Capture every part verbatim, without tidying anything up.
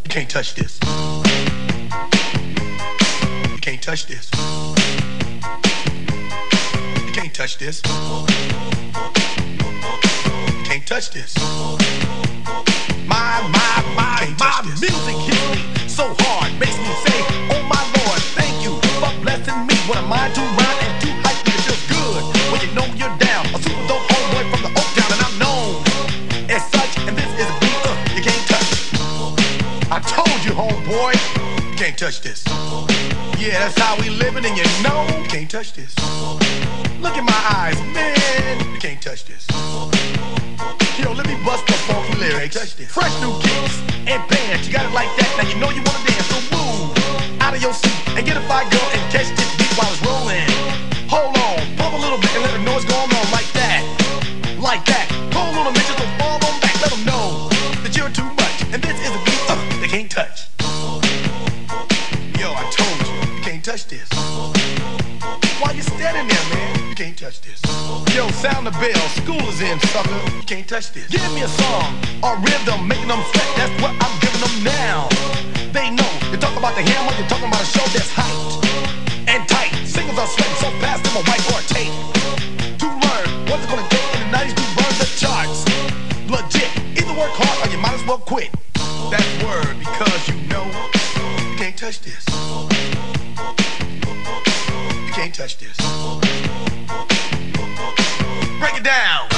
You can't touch this. You can't touch this. You can't touch this. You can't touch this. My, my, my, my music hits me so hard, makes me say, oh my Lord, thank you for blessing me. What am I to rhyme and to hype me? It feels good when you know you're down. A super dope homeboy from the Oak Town, and I'm known as such. And this is a beat uh, you can't touch. I told you, homeboy, you can't touch this. Yeah, that's how we living, and you know you can't touch this. Look in my eyes, man, you can't touch this. Yo, let me bust the funky lyrics. Fresh new kicks and bands, you got it like that. Now you know you wanna dance, so move out of your seat and get a fire girl and catch this beat while it's rolling. Hold on, pump a little bit and let them know what's going on like that, like that. Hold on a minute, just don't fall on back. Let them know that you're too much, and this is a beat uh, they can't touch. Yo, I told you, you can't touch this. Why you standing there, man? You can't touch this. Yo, sound the bell, school is in, sucker. You can't touch this. Give me a song or rhythm, making them sweat. That's what I'm giving them now. They know. You talk about the hammer, you're talking about a show that's hyped and tight. Singers are sweating so fast, them a white or tape. To learn what's it gonna take in the nineties to burn the charts. Legit. Either work hard or you might as well quit. That's word, because you know you can't touch this. You can't touch this. Break it down.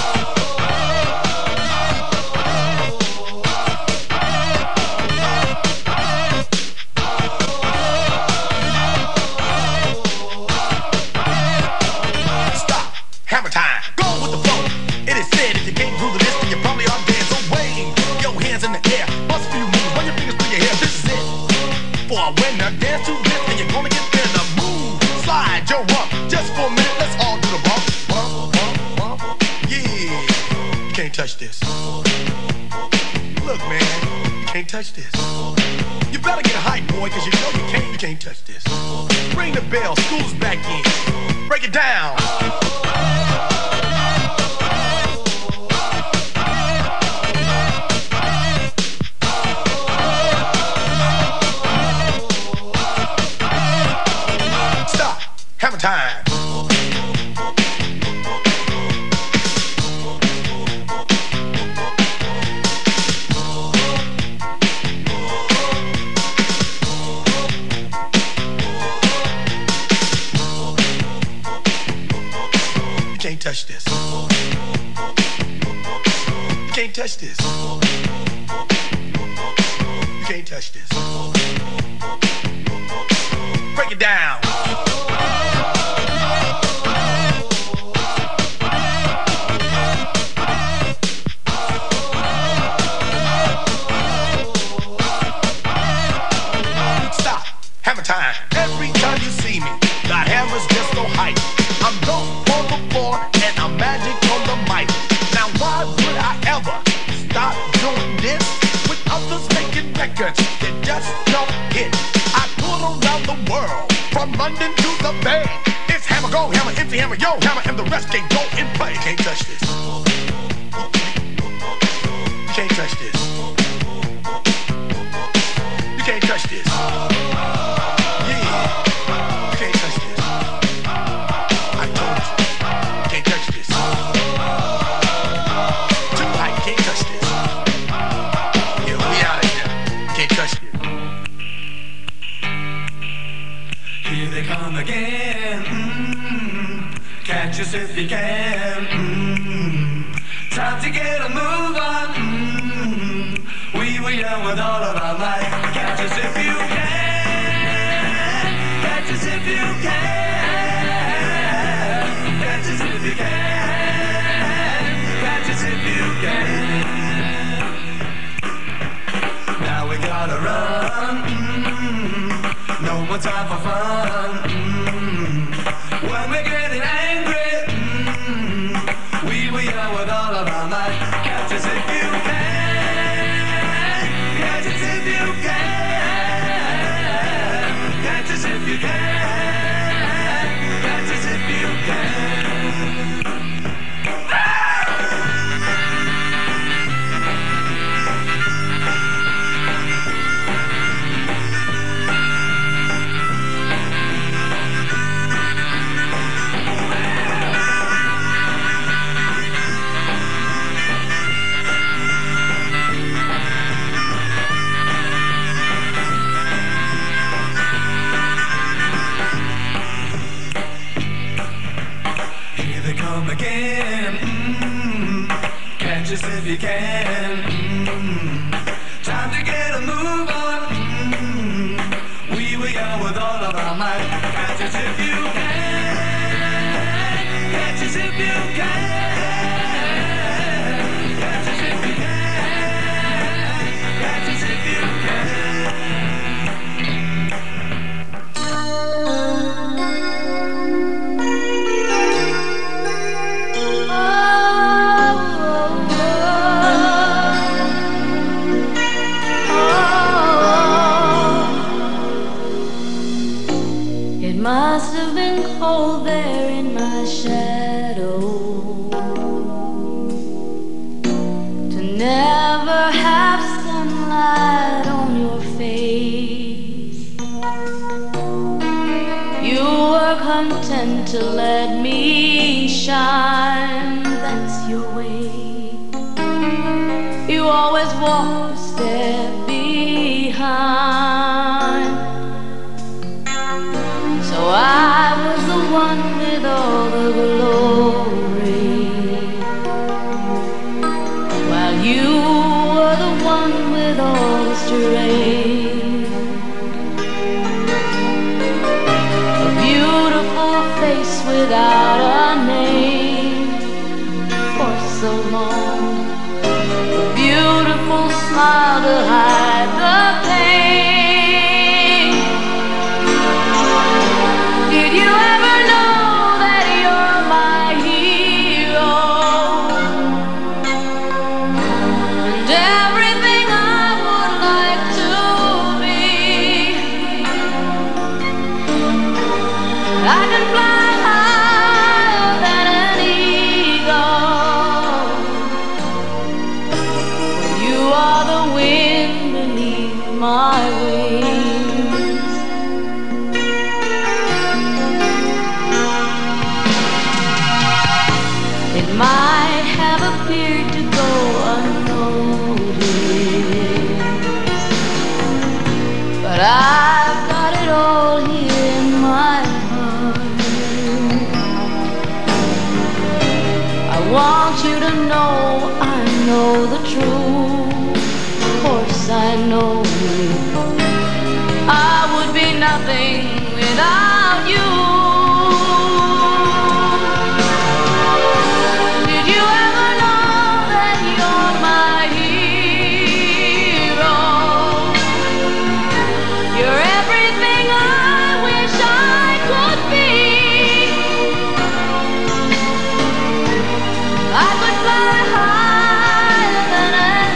Stop. Hammer time. Go with the flow. It is said if you can't groove the list, then you probably are dead. So wave your hands in the air. Bust a few moves. Run your fingers through your hair. This is it. For a winner, dance to this, and you're gonna get there. The move. Slide your rump. Just for a minute, let's all do the bump. Bump, bump, bump. Yeah. You can't touch this. Look, man. You can't touch this. You better get hype, boy, cause you know you can't, you can't touch this. Ring the bell, school's back in. Break it down. Stop. Hammer time. You can't touch this. You can't touch this. You can't touch this. Break it down. Stop. Hammer time. Every time you see me, the hammer's just so hype. I'm dope on the floor and I'm magic on the mic. Now why would I ever stop doing this with others making records that just don't hit? I tour around the world, from London to the Bay. It's hammer, go hammer, empty hammer, yo hammer, and the rest can go and play. You can't touch this. You can't touch this. You can't touch this. Come again, mm-hmm. Catch us if you can. Mm-hmm. Time to get a move on. Mm-hmm. We were young with all of our might. Catch us if you can. Catch us if you can. Catch us if you can. Catch us if you can. Now we gotta run. Mm-hmm. No more time for fun. Mm-hmm. When we're getting angry, mm-hmm. We were young with all of our might. Catch us if you can. Catch us if you can. Catch us if you can. Catch us if you can. Ah! have sunlight on your face. You were content to let me shine, that's your way. You always walk a step behind. So I was the one with all the glory, while you were the one with all the strength. A beautiful face without a name for so long, a beautiful smile to hide the pain. Did you ever know that you're my hero, and everything I would like to be? I can fly higher than an eagle. You are the wind beneath my wings. It might have appeared to go unnoticed, but I've got it all here in my heart. I want you to know I know the truth. Of course I know I would be nothing without you. Did you ever know that you're my hero? You're everything I wish I could be. I could fly higher than an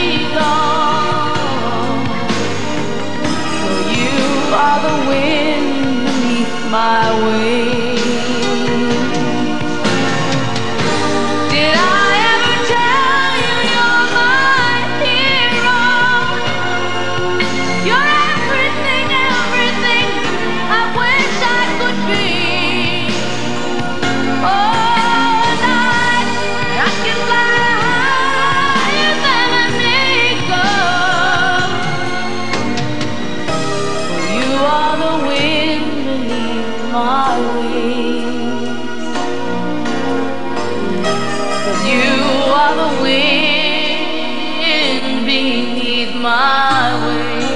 eagle, for you are the wind beneath my wings. Did I ever tell you you're my hero? You're everything, everything I wish I could be. Oh, and I, I can fly higher than an eagle, for you are the wind beneath my wings. 'Cause you are the wind beneath my wings.